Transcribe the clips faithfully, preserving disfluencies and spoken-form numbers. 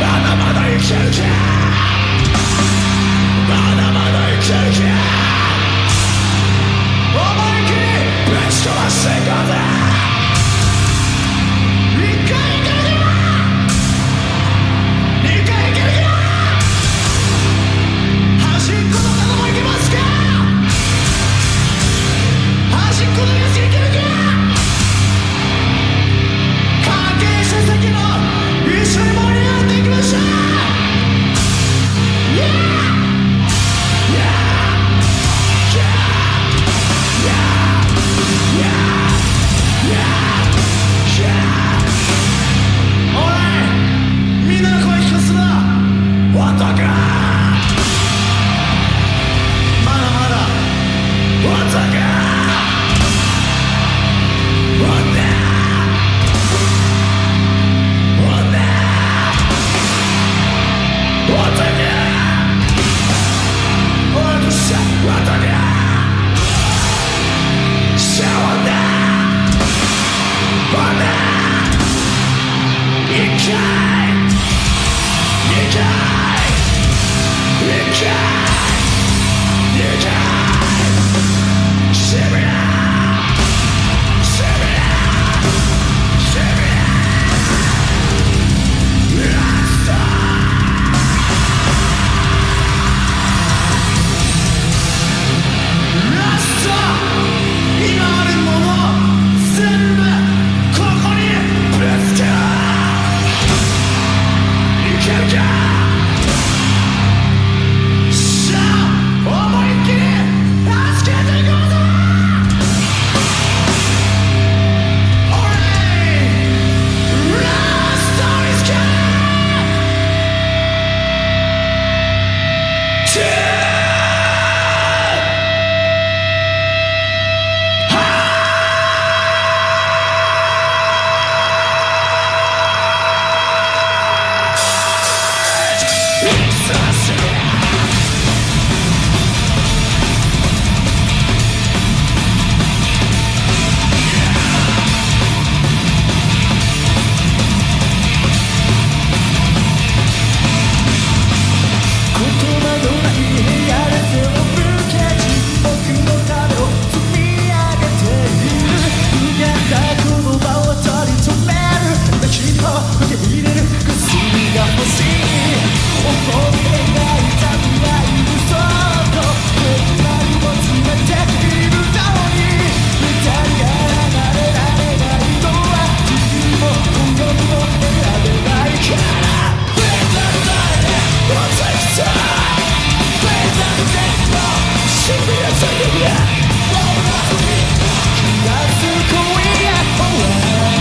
だまだ生きてるかまだまだ生きてるか思い切りぶち壊していこうぜ一回いけるか二回いけるか端っこの方もいけますか端っこのやついけるか関係者席の一緒に盛り上がっていきましょう Yeah!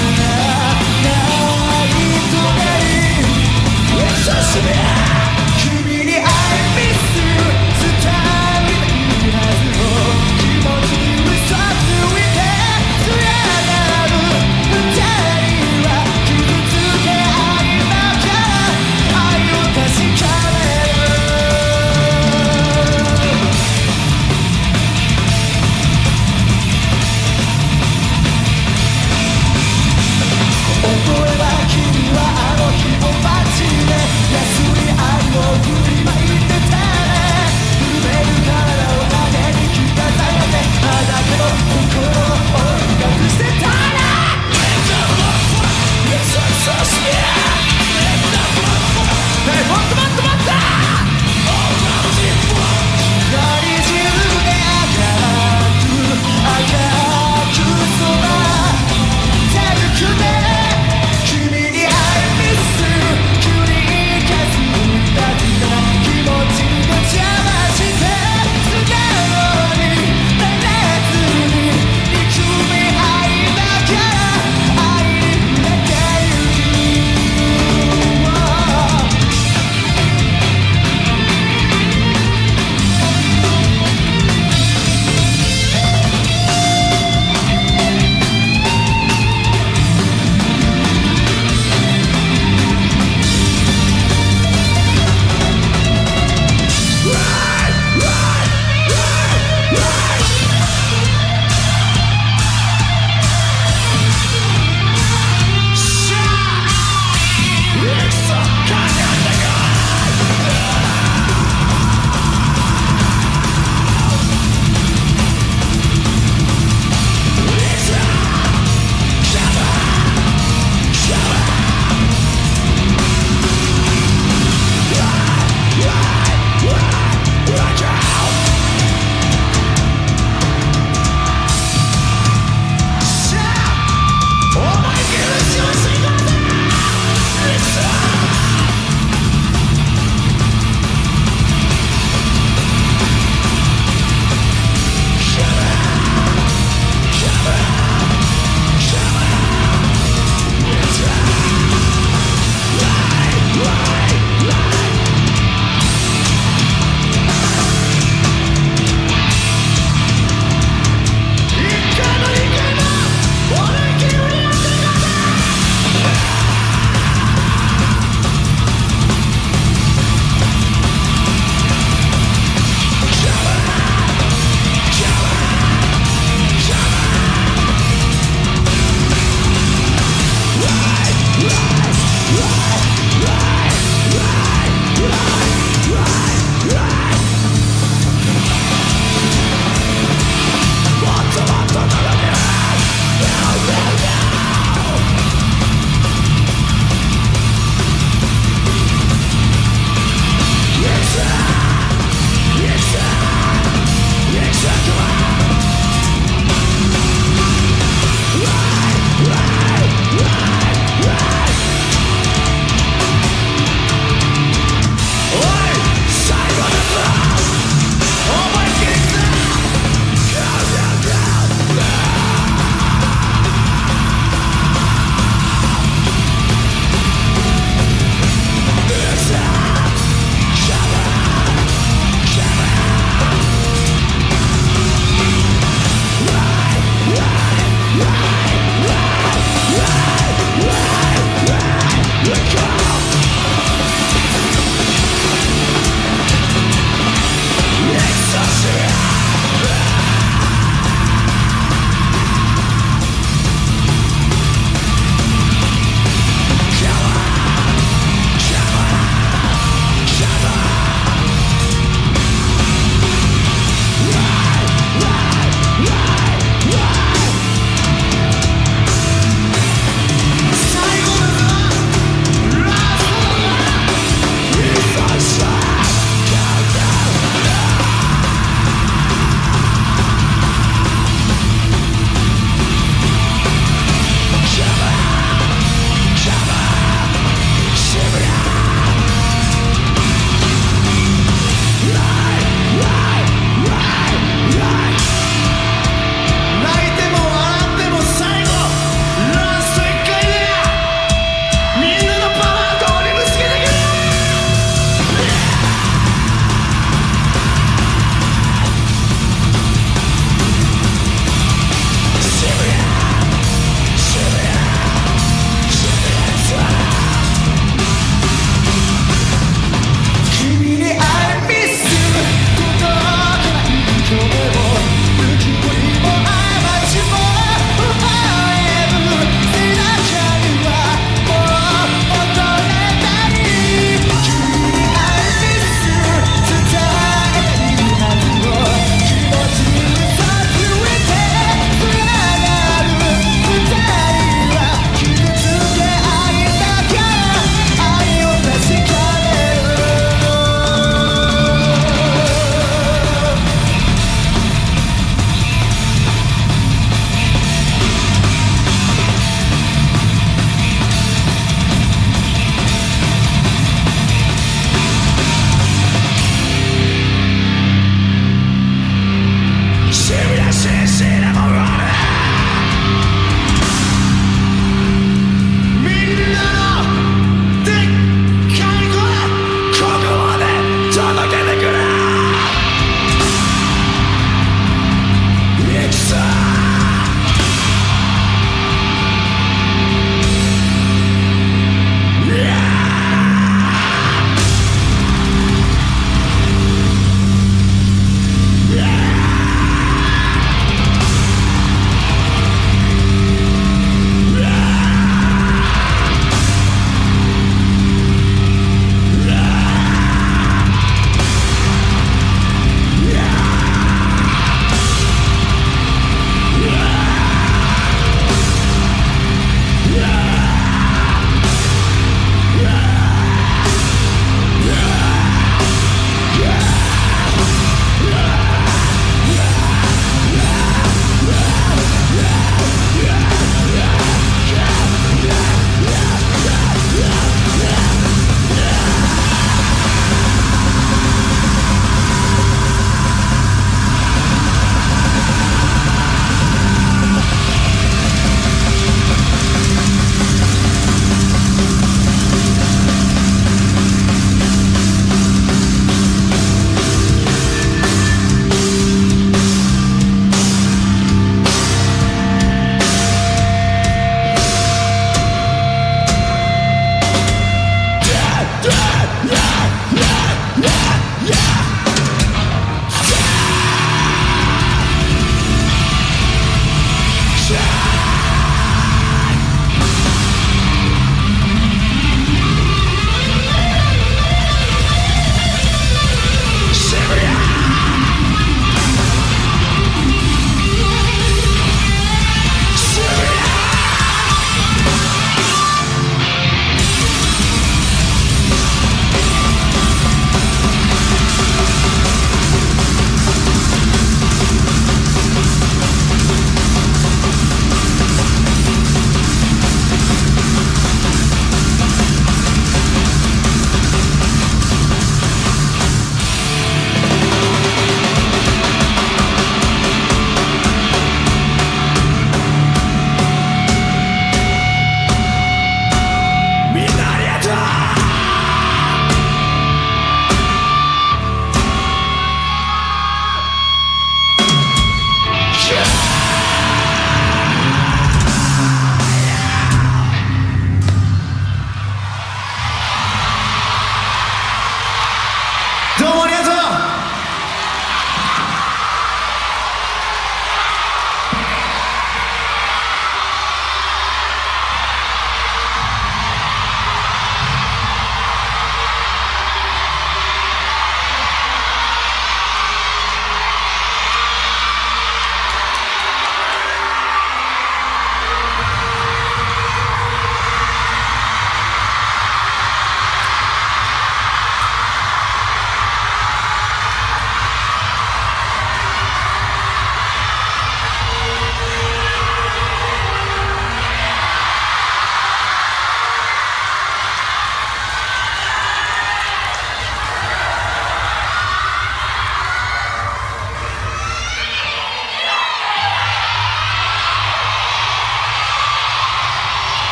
Yeah!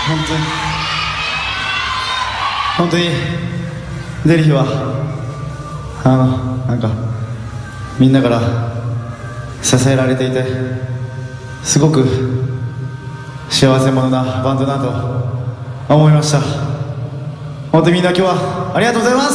本当に本当に出る日はあのなんかみんなから支えられていてすごく幸せ者なバンドだと思いました。本当にみんな今日はありがとうございます。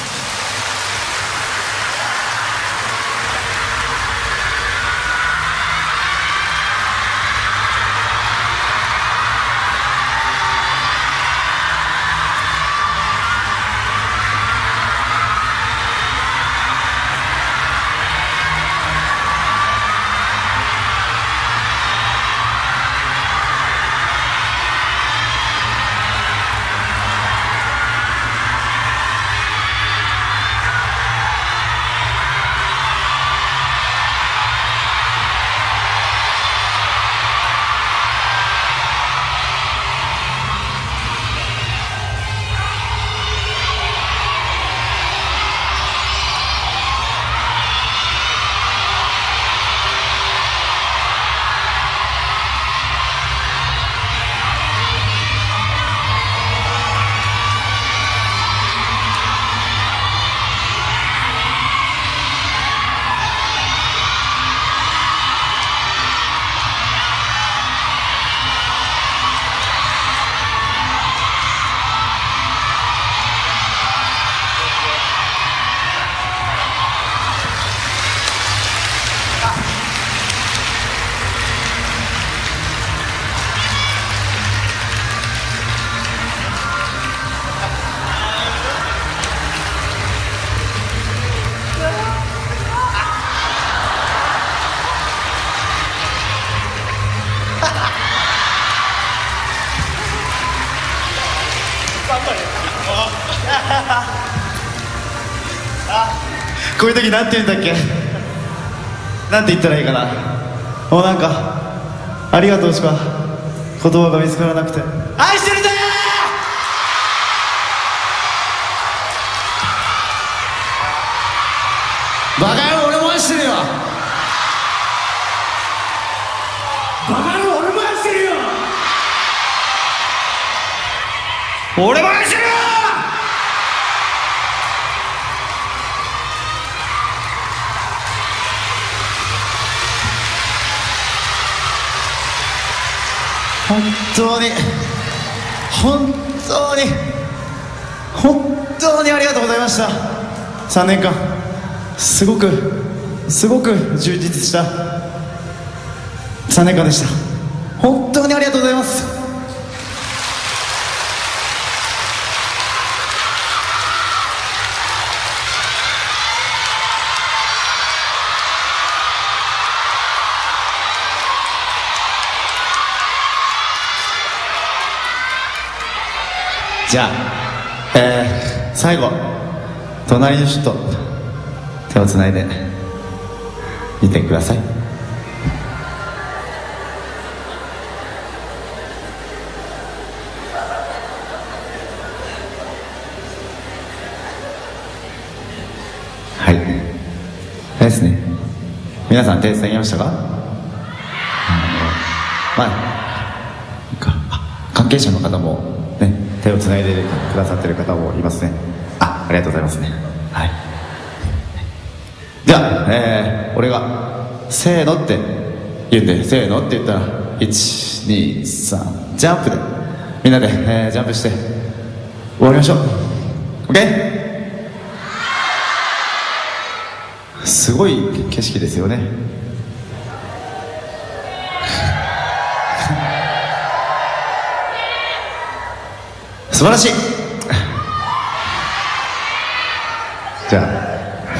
こういう時なんて言うんだっけ、なんて言ったらいいかな。もうなんかありがとうしか言葉が見つからなくて、愛してるんだよー。バカ野郎、俺も愛してるよ。バカ野郎、俺も愛してるよ。俺も愛してるよ。本当に本当に本当にありがとうございました。さんねんかんすごくすごく充実したさんねんかんでした。本当にありがとうございます。じゃあ、えー、最後隣の人と手をつないで見てください。はい、ですね。皆さん手つなぎましたか？あのまあ関係者の方もね、手をつないでくださってる方もいますね。あ、ありがとうございますね。はい。では、えー、俺がせーのって言うんで、せーのって言ったらいち、に、さんジャンプでみんなで、えー、ジャンプして終わりましょう。 OK？ すごい景色ですよね。素晴らしい。じゃあ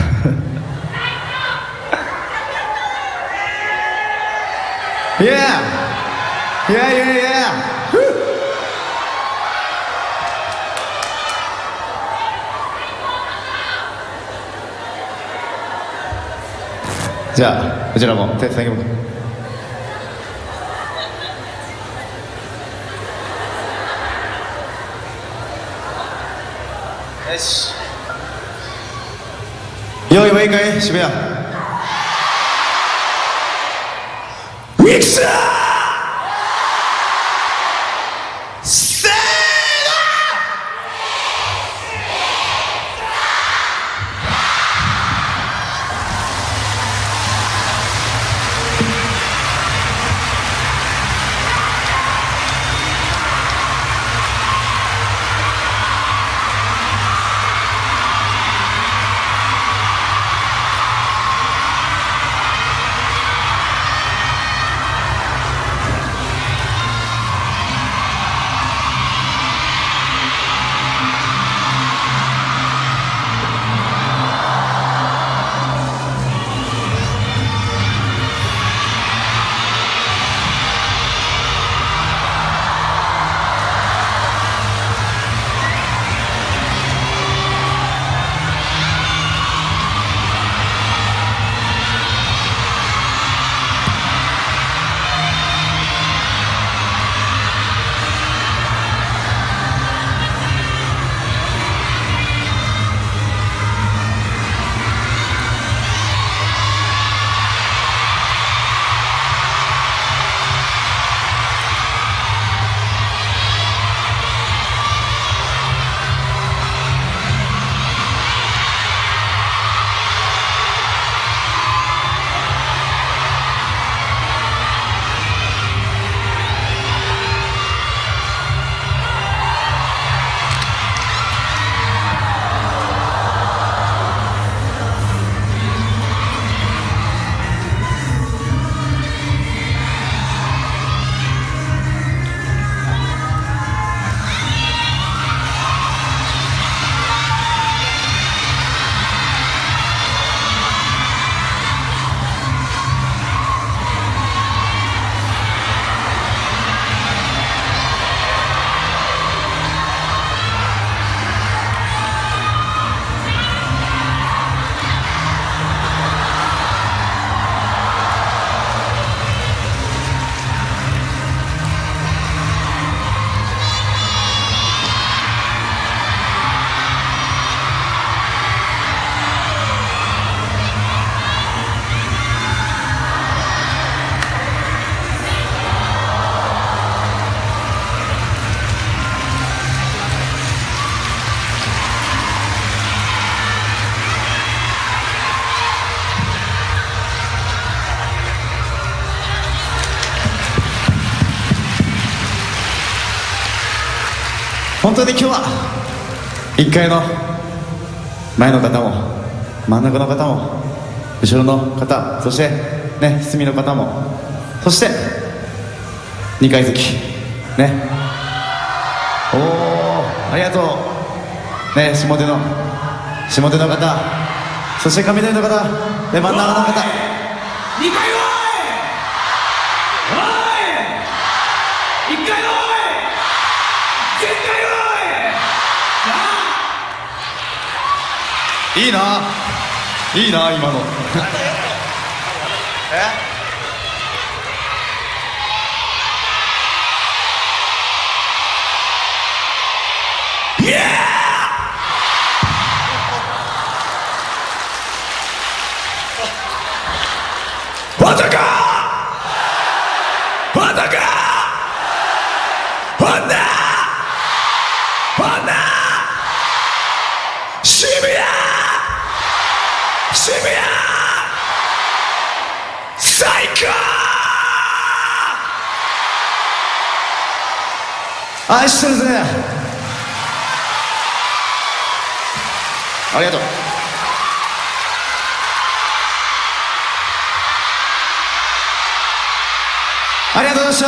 いやいやいやいやじゃあこちらも手つなぎます。よし、用意はいいかい渋谷。ウィクサー本当に今日はいっかいの前の方も真ん中の方も後ろの方、そしてね隅の方も、そしてにかい席ね、おおありがとうね、下手の下手の方、そして雷の方で真ん中の方、 にかいおいおいいっかいのおいぜんかいおいいいないいな今のえまたかまたかほんだほんだ渋谷渋谷最高愛してるぜ、ありがとう。ありがとうございました。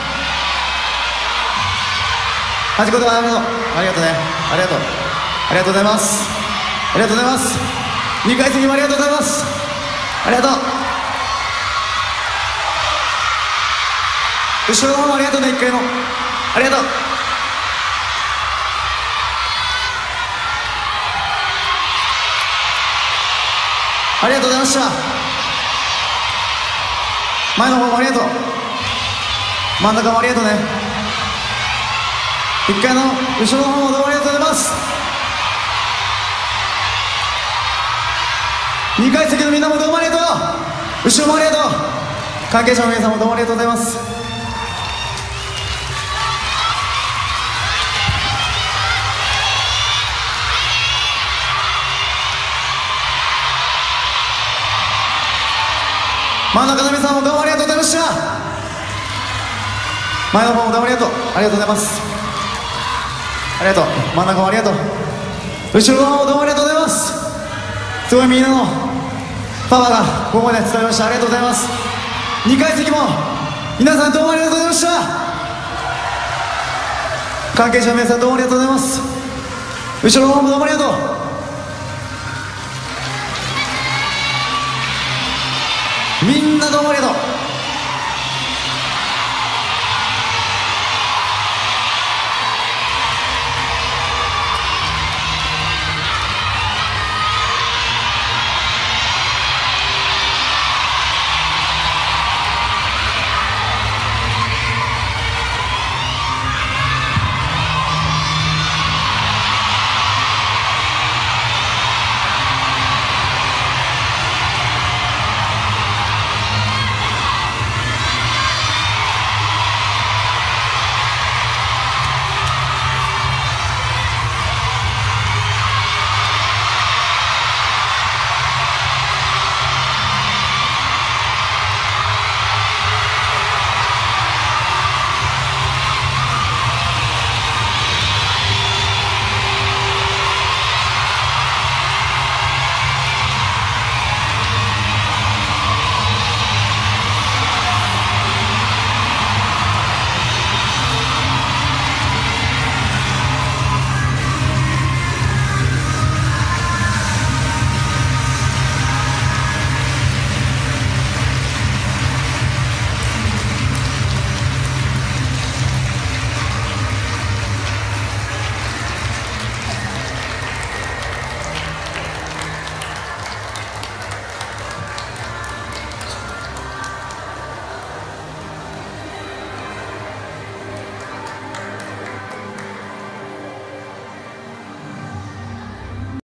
はじことありがとう。ありがとうね。ありがとう。ありがとうございます。ありがとうございます。にかい席もありがとうございます。ありがとう。後ろの方もありがとうね、いっかいの。ありがとう。ありがとうございました。前の方もありがとう。真ん中もありがとうね。いっかいの後ろの方もどうもありがとうございます。にかい席のみんなもどうもありがとう。後ろもありがとう。関係者の皆さんもどうもありがとうございます。真ん中の皆さんもどうもありがとうございました。前の方もどうもありがとう。ありがとうございます。ありがとう。真ん中もありがとう。後ろの方もどうもありがとうございます。すごいみんなのパワーがここまで伝わりました。ありがとうございます。にかい席も皆さんどうもありがとうございました。関係者の皆さんどうもありがとうございます。後ろの方もどうもありがとう。みんなどうもありがとう。